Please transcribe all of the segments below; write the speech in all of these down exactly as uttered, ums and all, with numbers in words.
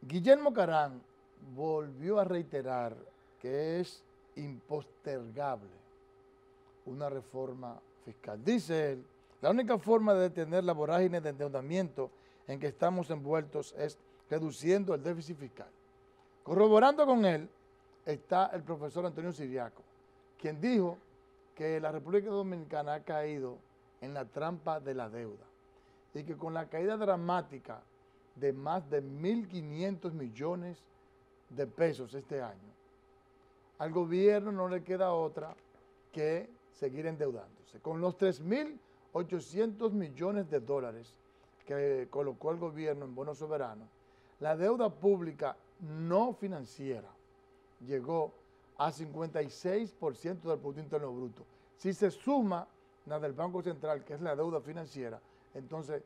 Guillermo Carán volvió a reiterar que es impostergable una reforma fiscal. Dice él, la única forma de detener la vorágine de endeudamiento en que estamos envueltos es reduciendo el déficit fiscal. Corroborando con él está el profesor Antonio Siriaco, quien dijo que la República Dominicana ha caído en la trampa de la deuda y que con la caída dramática de más de mil quinientos millones de pesos este año, al gobierno no le queda otra que seguir endeudándose. Con los tres mil ochocientos millones de dólares que colocó el gobierno en bonos soberanos, la deuda pública no financiera llegó a cincuenta y seis por ciento del Producto Interno Bruto. Si se suma la del Banco Central, que es la deuda financiera, entonces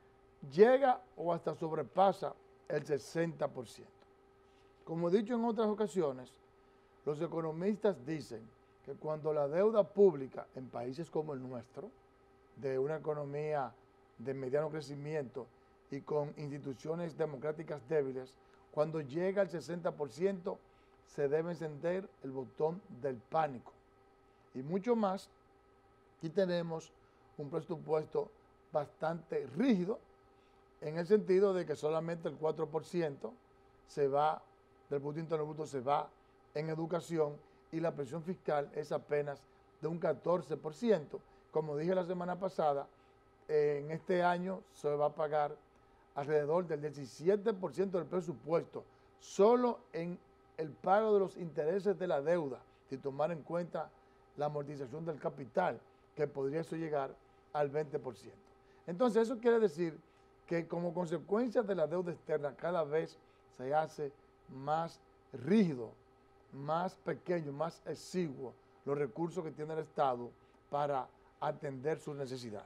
llega o hasta sobrepasa el sesenta por ciento. Como he dicho en otras ocasiones, los economistas dicen que cuando la deuda pública en países como el nuestro, de una economía de mediano crecimiento y con instituciones democráticas débiles, cuando llega al sesenta por ciento se debe encender el botón del pánico. Y mucho más, aquí tenemos un presupuesto bastante rígido, en el sentido de que solamente el cuatro por ciento se va, del Producto Interno Bruto se va en educación y la presión fiscal es apenas de un catorce por ciento. Como dije la semana pasada, en este año se va a pagar alrededor del diecisiete por ciento del presupuesto, solo en el pago de los intereses de la deuda, si tomar en cuenta la amortización del capital, que podría eso llegar al veinte por ciento. Entonces eso quiere decir que como consecuencia de la deuda externa cada vez se hace más rígido, más pequeño, más exiguo los recursos que tiene el Estado para atender sus necesidades.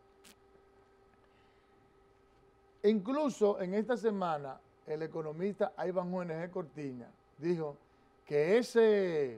Incluso en esta semana el economista Iván J. N G. Cortiña dijo que, ese,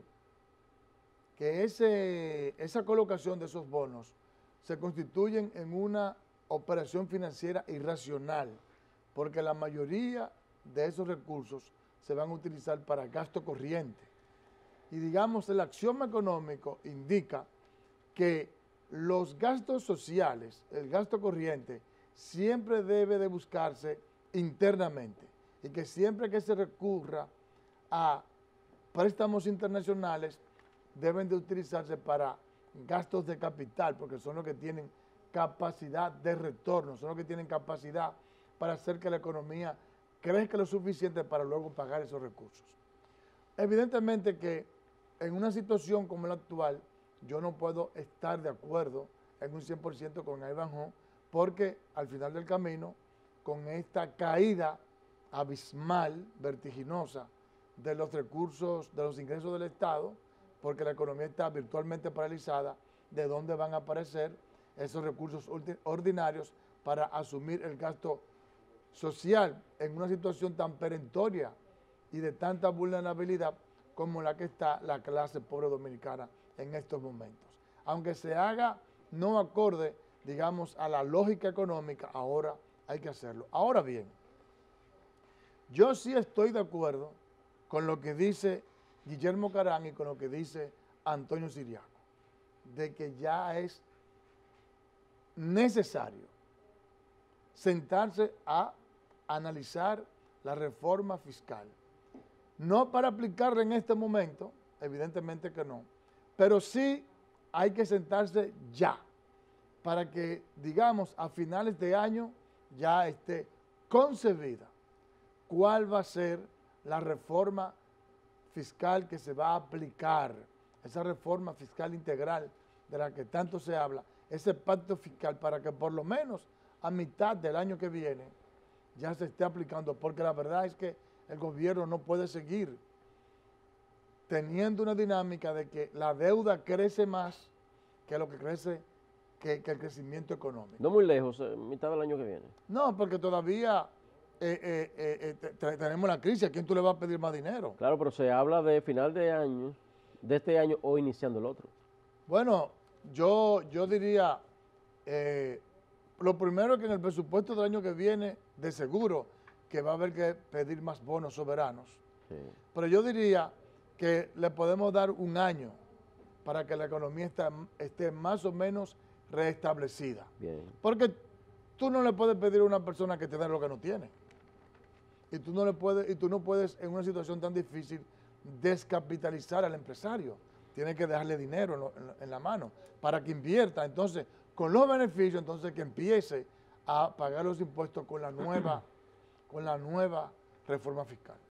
que ese, esa colocación de esos bonos se constituyen en una operación financiera irracional, porque la mayoría de esos recursos se van a utilizar para gasto corriente. Y digamos, el axioma económico indica que los gastos sociales, el gasto corriente, siempre debe de buscarse internamente y que siempre que se recurra a préstamos internacionales deben de utilizarse para gastos de capital, porque son los que tienen capacidad de retorno, son los que tienen capacidad para hacer que la economía crezca lo suficiente para luego pagar esos recursos. Evidentemente que en una situación como la actual, yo no puedo estar de acuerdo en un cien por ciento con Iván J., porque al final del camino, con esta caída abismal, vertiginosa, de los recursos, de los ingresos del Estado, porque la economía está virtualmente paralizada, ¿de dónde van a aparecer esos recursos ordinarios para asumir el gasto social en una situación tan perentoria y de tanta vulnerabilidad como la que está la clase pobre dominicana en estos momentos? Aunque se haga no acorde, digamos, a la lógica económica, ahora hay que hacerlo. Ahora bien, yo sí estoy de acuerdo con lo que dice Guillermo Carán y con lo que dice Antonio Siriaco, de que ya es necesario sentarse a analizar la reforma fiscal. No para aplicarla en este momento, evidentemente que no, pero sí hay que sentarse ya, para que, digamos, a finales de año ya esté concebida cuál va a ser la reforma fiscal que se va a aplicar, esa reforma fiscal integral de la que tanto se habla, ese pacto fiscal, para que por lo menos a mitad del año que viene ya se esté aplicando, porque la verdad es que el gobierno no puede seguir teniendo una dinámica de que la deuda crece más que lo que crece que, que el crecimiento económico. No muy lejos, eh, mitad del año que viene. No, porque todavía eh, eh, eh, eh, te, tenemos la crisis. ¿A quién tú le vas a pedir más dinero? Claro, pero se habla de final de año, de este año o iniciando el otro. Bueno, yo, yo diría, eh, lo primero es que en el presupuesto del año que viene, de seguro, que va a haber que pedir más bonos soberanos. Sí. Pero yo diría que le podemos dar un año para que la economía esté, esté más o menos restablecida. Bien. Porque tú no le puedes pedir a una persona que te dé lo que no tiene. Y tú no le puedes, y tú no puedes en una situación tan difícil descapitalizar al empresario. Tienes que dejarle dinero en, lo, en, en la mano para que invierta. Entonces, con los beneficios, entonces que empiece a pagar los impuestos con la nueva, con la nueva reforma fiscal.